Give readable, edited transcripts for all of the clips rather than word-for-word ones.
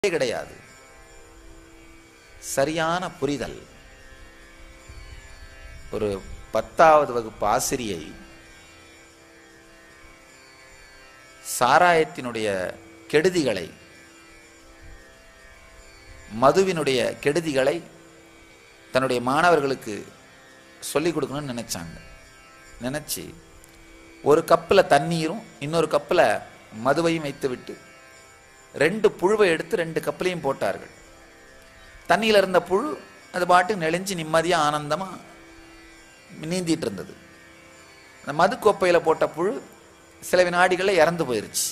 கிடையாது. சரியான புரிதல். ஒரு 10வது வகுப்பு ஆசிரியை சாராயத்தினுடைய கெடுதிகளை, மதுவினுடைய கெடுதிகளை தன்னுடைய மாணவர்களுக்கு சொல்லிக் கொடுக்கணும்னு நினைச்சாங்க. நினைச்சு ஒரு கப்பில் தண்ணீரும் இன்னொரு கப்பில் மதுவையும் வைத்துவிட்டு 2 புழுவை எடுத்து 2 கப்பிலையும் போட்டார்கள். தண்ணியில் இருந்த புழு அது பாட்டு நெளிஞ்சு நிம்மதியாக ஆனந்தமாக நீந்திட்டு இருந்தது. அந்த மது கோப்பையில் போட்ட புழு சில வினாடிகளில் இறந்து போயிருச்சு.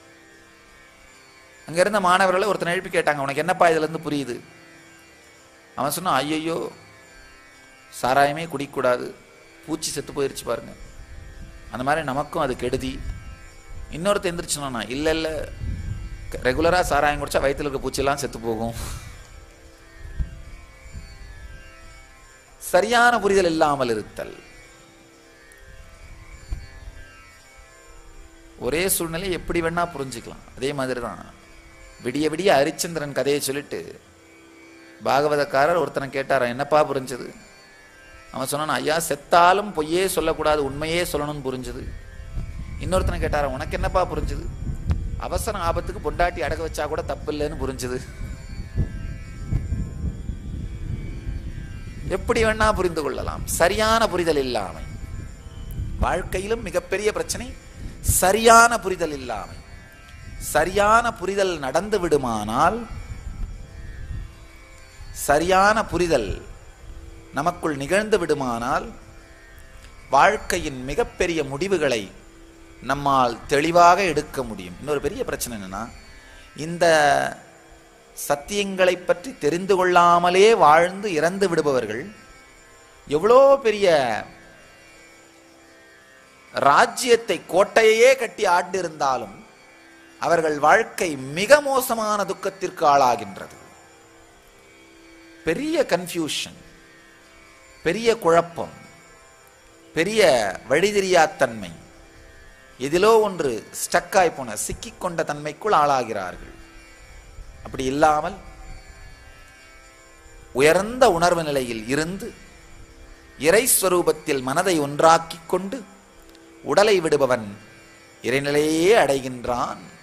அங்கே இருந்த மாணவர்களை ஒருத்தர் எழுப்பி கேட்டாங்க, உனக்கு என்னப்பா இதுலேருந்து புரியுது? அவன் சொன்னான், ஐயோ சாராயமே குடிக்கக்கூடாது, பூச்சி செத்து போயிருச்சு பாருங்க, அந்த மாதிரி நமக்கும் அது கெடுதி. இன்னொருத்தர் எந்திரிச்சுனா, இல்லை இல்லை ரெகுலராக சாராயம் குடிச்சா வயிற்றில் இருக்க பூச்சியெல்லாம் செத்து போகும். சரியான புரிதல் இல்லாமல் இருத்தல். ஒரே சூழ்நிலை எப்படி வேணா புரிஞ்சுக்கலாம். அதே மாதிரி தான் விடிய விடிய ஹரிச்சந்திரன் கதையை சொல்லிட்டு பாகவதக்காரர் ஒருத்தனை கேட்டாரா, என்னப்பா புரிஞ்சது? அவன் சொன்னான், ஐயா செத்தாலும் பொய்யே சொல்லக்கூடாது, உண்மையே சொல்லணும்னு புரிஞ்சது. இன்னொருத்தனை கேட்டாரா, உனக்கு என்னப்பா புரிஞ்சது? அவசர ஆபத்துக்கு பொண்டாட்டி அடக வச்சா கூட தப்பு இல்லைன்னு புரிஞ்சது. எப்படி வேணா புரிந்து கொள்ளலாம். சரியான புரிதல் இல்லாமை. வாழ்க்கையிலும் மிகப்பெரிய பிரச்சனை சரியான புரிதல் இல்லாமை. சரியான புரிதல் நடந்து விடுமானால், சரியான புரிதல் நமக்குள் நிகழ்ந்து விடுமானால், வாழ்க்கையின் மிகப்பெரிய முடிவுகளை நம்மால் தெளிவாக எடுக்க முடியும். இன்னொரு பெரிய பிரச்சனை என்னன்னா, இந்த சத்தியங்களை பற்றி தெரிந்து கொள்ளாமலே வாழ்ந்து இறந்து விடுபவர்கள் எவ்வளோ பெரிய ராஜ்யத்தை, கோட்டையே கட்டி ஆண்டிருந்தாலும் அவர்கள் வாழ்க்கை மிக மோசமான துக்கத்திற்கு ஆளாகின்றது. பெரிய கன்ஃபியூஷன், பெரிய குழப்பம், பெரிய வழிதெரியாத்தன்மை, எதிலோ ஒன்று ஸ்டக்காய் போன சிக்கிக்கொண்ட தன்மைக்குள் ஆளாகிறார்கள். அப்படி இல்லாமல் உயர்ந்த உணர்வு நிலையில் இருந்து இறைஸ்வரூபத்தில் மனதை ஒன்றாக்கிக் கொண்டு உடலை விடுபவன் இறைநிலையே அடைகின்றான்.